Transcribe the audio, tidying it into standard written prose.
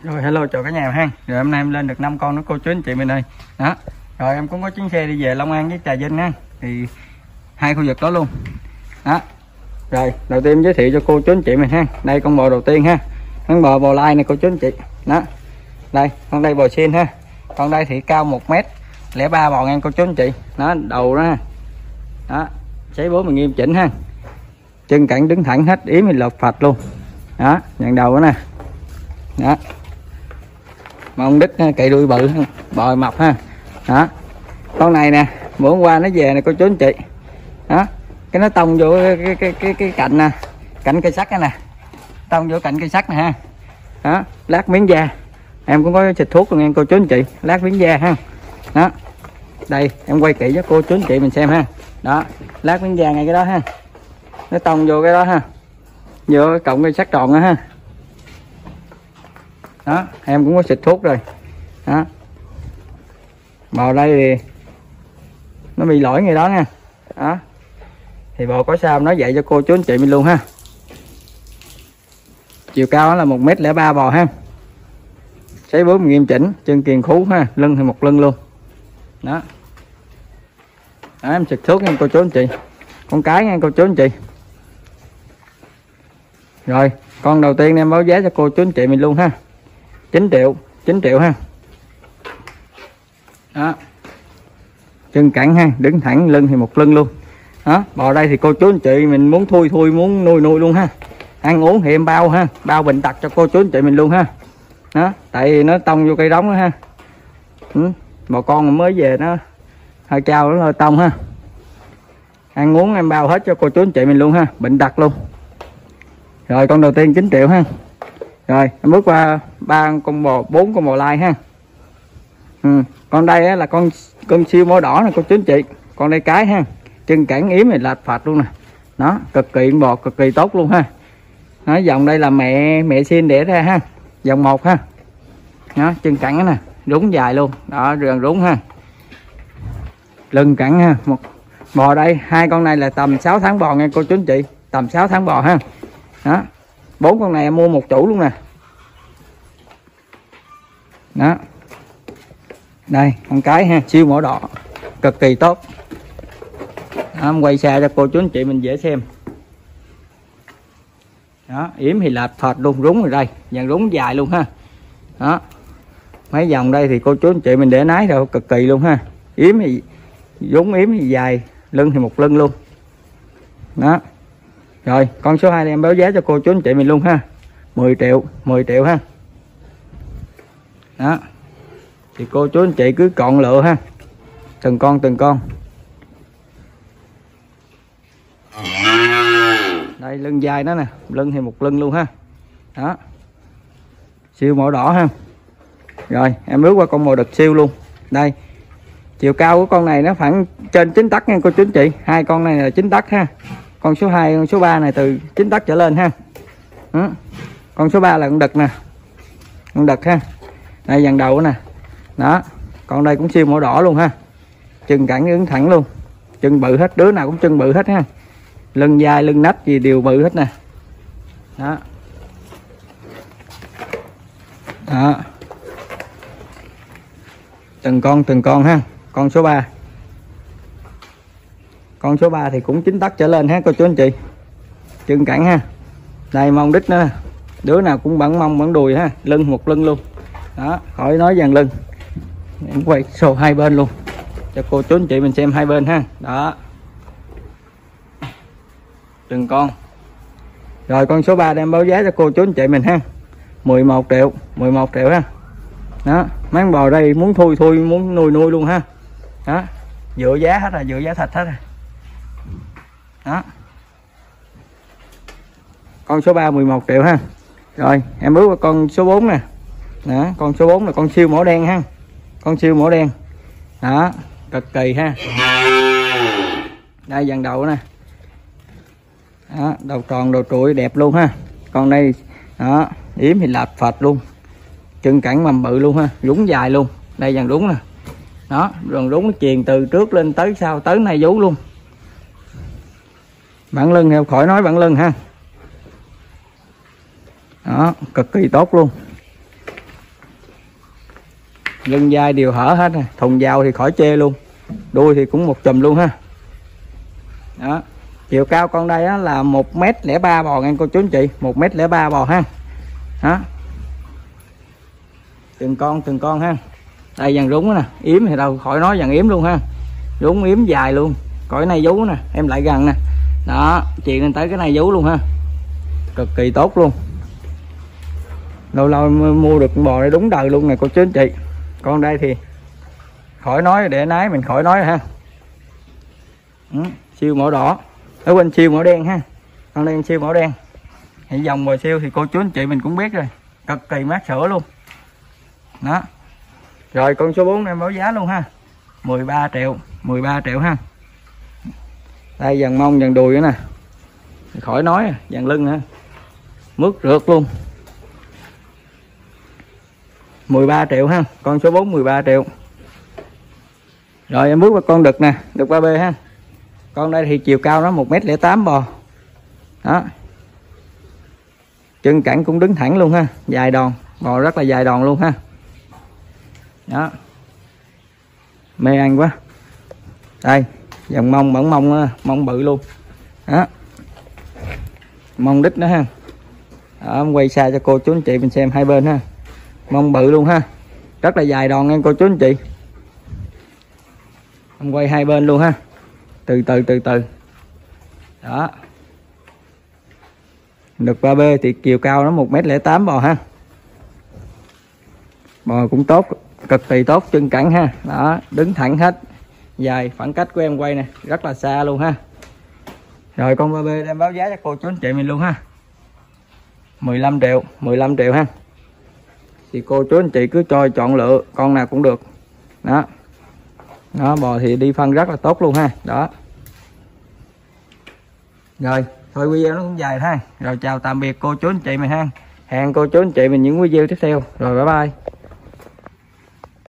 Rồi hello chào cả nhà ha. Rồi hôm nay em lên được 5 con đó cô chú anh chị mình ơi. Đó. Rồi em cũng có chuyến xe đi về Long An với Trà Vinh ha. Thì hai khu vực đó luôn. Đó. Rồi, đầu tiên em giới thiệu cho cô chú anh chị mình ha. Đây con bò đầu tiên ha. Con bò lai này cô chú anh chị. Đó. Đây, con đây bò xin ha. Con đây thì cao 1m03 bò ngang cô chú anh chị. Đó, đầu đó ha. Đó, sấy bố mình nghiêm chỉnh ha. Chân cẳng đứng thẳng hết, yếm thì lột phạch luôn. Đó, nhận đầu đó nè. Đó. Mông đít cậy đuôi bự ha, bò mập ha. Đó. Con này nè, bữa hôm qua nó về nè cô chú anh chị. Đó. Cái nó tông vô cái cạnh nè, cạnh cây sắt nè. Tông vô cạnh cây sắt nè ha. Đó, lát miếng da. Em cũng có xịt thuốc luôn nha cô chú anh chị, lát miếng da ha. Đó. Đây, em quay kỹ cho cô chú anh chị mình xem ha. Đó, lát miếng da ngay cái đó ha. Nó tông vô cái đó ha. Vô cái cọng cây sắt tròn đó ha. Đó, em cũng có xịt thuốc rồi. Đó. Bò đây thì nó bị lỗi ngay đó nha. Đó. Thì bò có sao nói vậy cho cô chú anh chị mình luôn ha. Chiều cao đó là 1m03 bò ha. Sấy bướm nghiêm chỉnh, chân kiềng khú ha, lưng thì một lưng luôn. Đó. Đó, em xịt thuốc nha cô chú anh chị. Con cái nha cô chú anh chị. Rồi, con đầu tiên em báo giá cho cô chú anh chị mình luôn ha. 9 triệu ha. Đó. Chân cẳng ha, đứng thẳng, lưng thì một lưng luôn. Đó, bò đây thì cô chú anh chị mình muốn thui muốn nuôi luôn ha. Ăn uống thì em bao ha, bao bệnh tật cho cô chú anh chị mình luôn ha. Đó, tại vì nó tông vô cây đống đó ha. Bò con mới về nó hơi trao nó hơi tông ha. Ăn uống em bao hết cho cô chú anh chị mình luôn ha, bệnh tật luôn. Rồi con đầu tiên 9 triệu ha. Rồi em bước qua 4 con bò lai ha. Con đây á, là con siêu mỏ đỏ nè cô chú anh chị. Con đây cái ha, chân cẳng yếm này lạch phạch luôn nè. Đó, cực kỳ bò cực kỳ tốt luôn ha. Đó, dòng đây là mẹ xin đẻ ra ha, dòng 1 ha. Đó, chân cẳng đó nè, rúng dài luôn. Đó, rườn rúng ha. Lưng cẳng ha. Một bò đây, hai con này là tầm 6 tháng bò nha cô chú anh chị, tầm 6 tháng bò ha. Đó. 4 con này em mua một chủ luôn nè. Đó. Đây, con cái ha, siêu mỏ đỏ, cực kỳ tốt. Đó, em quay xa cho cô chú anh chị mình dễ xem. Đó, yếm thì lạch phật luôn, rúng rồi đây, dàn rúng dài luôn ha. Đó. Mấy dòng đây thì cô chú anh chị mình để nái rồi cực kỳ luôn ha. Yếm thì rúng, yếm thì dài, lưng thì một lưng luôn. Đó. Rồi, con số 2 này em báo giá cho cô chú anh chị mình luôn ha. 10 triệu ha. Đó. Thì cô chú anh chị cứ chọn lựa ha. Từng con. Đây lưng dài đó nè, lưng thì một lưng luôn ha. Đó. Siêu mỏ đỏ ha. Rồi, em bước qua con màu đực siêu luôn. Đây. Chiều cao của con này nó khoảng trên 9 tấc nha cô chú anh chị. Hai con này là 9 tấc ha. Con số 2, con số 3 này từ 9 tấc trở lên ha. Đó. Con số 3 là con đực nè. Con đực ha. Đây dàn đầu nè. Đó. Con đây cũng siêu mỏ đỏ luôn ha. Chân cẳng đứng thẳng luôn. Chân bự hết, đứa nào cũng chân bự hết ha. Lưng dài, lưng nách gì đều bự hết nè. Đó. Đó. Từng con ha. Con số 3. Con số 3 thì cũng 9 tấc trở lên ha cô chú anh chị. Chân cẳng ha. Đây mông đít nữa. Đứa nào cũng bẩn mông bẩn đùi ha. Lưng một lưng luôn. Đó, khỏi nói dàn lưng. Em quay số hai bên luôn cho cô chú anh chị mình xem hai bên ha. Đó. Từng con. Rồi con số 3 đem báo giá cho cô chú anh chị mình ha. 11 triệu ha. Đó, mấy con bò đây muốn thui muốn nuôi luôn ha. Đó. Dựa giá hết rồi, dựa giá thịt hết rồi. Đó. Con số 3 11 triệu ha. Rồi em bước qua con số 4 nè. Đó, con số 4 là con siêu mỏ đen ha. Con siêu mỏ đen. Đó, cực kỳ ha. Đây dàn đầu nè. Đó, đầu tròn đầu trụi đẹp luôn ha. Con đây đó, yếm thì lạch phạch luôn. Chân cẳng mầm bự luôn ha, rúng dài luôn. Đây dàn rúng nè. Đó, rồi rúng nó chuyền từ trước lên tới sau tới này vú luôn. Bản lưng theo khỏi nói bản lưng ha. Đó, cực kỳ tốt luôn. lưng vai đều hở hết nè, thùng vào thì khỏi chê luôn, đuôi thì cũng một chùm luôn ha. Đó, chiều cao con đây á, là 1m03 bò nha cô chú anh chị, 1m03 bò ha. Đó, từng con ha. Đây dàn rúng nè, yếm thì đâu khỏi nói, dàn yếm luôn ha, rúng yếm dài luôn. Cõi này vú nè, em lại gần nè, đó chị lên tới cái này vú luôn ha, cực kỳ tốt luôn. Lâu lâu mua được bò này đúng đời luôn nè cô chú anh chị. Con đây thì khỏi nói, để nái mình khỏi nói ha. Siêu màu đỏ, ở bên siêu màu đen ha, con đen siêu màu đen. Thì dòng bò siêu thì cô chú anh chị mình cũng biết rồi, cực kỳ mát sữa luôn. Đó, rồi con số 4 em báo giá luôn ha, 13 triệu ha. Đây dàn mông dàn đùi nữa nè, khỏi nói, dàn lưng ha, mướt rượt luôn. 13 triệu ha, con số 4 13 triệu. Rồi em bước qua con đực nè, đực 3B ha. Con đây thì chiều cao nó 1m08 bò. Đó, chân cẳng cũng đứng thẳng luôn ha, dài đòn, bò rất là dài đòn luôn ha. Đó, mê ăn quá. Đây dòng mông bẩn mông, mông bự luôn. Đó, mông đít nữa ha. Đó, quay xa cho cô chú anh chị mình xem hai bên ha, mông bự luôn ha, rất là dài đòn nha cô chú anh chị. Em quay hai bên luôn ha, từ từ. Đó, đực 3B thì chiều cao nó 1m08 bò ha, bò cũng tốt, cực kỳ tốt, chân cẳng ha. Đó, đứng thẳng hết, dài, khoảng cách của em quay nè rất là xa luôn ha. Rồi con 3B em báo giá cho cô chú anh chị mình luôn ha, 15 triệu ha. Thì cô chú anh chị cứ cho chọn lựa con nào cũng được. Đó, đó bò thì đi phân rất là tốt luôn ha. Đó, rồi thôi video nó cũng dài ha. Rồi chào tạm biệt cô chú anh chị mình ha, hẹn cô chú anh chị mình những video tiếp theo. Rồi bye bye.